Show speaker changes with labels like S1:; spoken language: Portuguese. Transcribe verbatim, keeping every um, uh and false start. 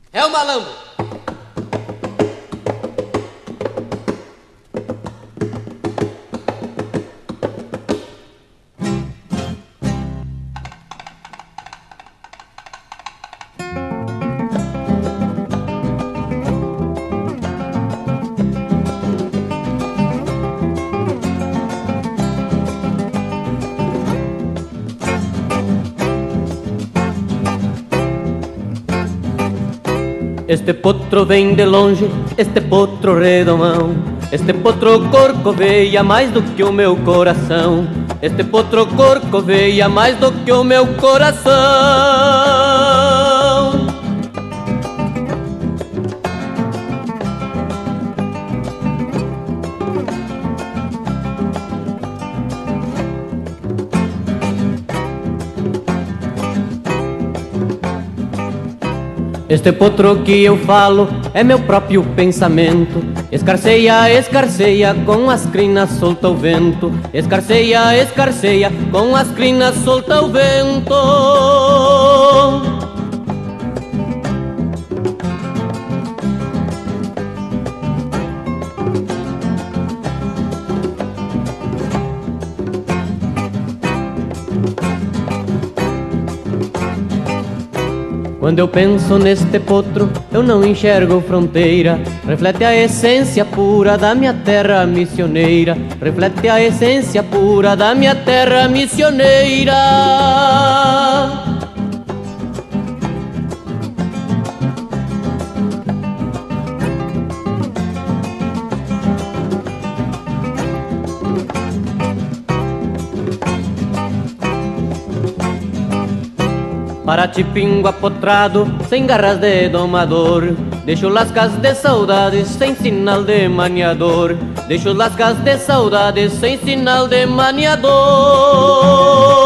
S1: É o malambo.
S2: Este potro vem de longe, este potro redomão. Este potro corcoveia mais do que o meu coração. Este potro corcoveia mais do que o meu coração. Este potro que eu falo é meu próprio pensamento. Escarceia, escarceia, com as crinas solta o vento. Escarceia, escarceia, com as crinas solta o vento. Quando eu penso neste potro, eu não enxergo fronteira. Reflete a essência pura da minha terra missioneira. Reflete a essência pura da minha terra missioneira. Parati-pingo apotrado, sem garras de domador. Deixo lascas de saudades, sem sinal de maniador. Deixo lascas de saudades, sem sinal de maniador.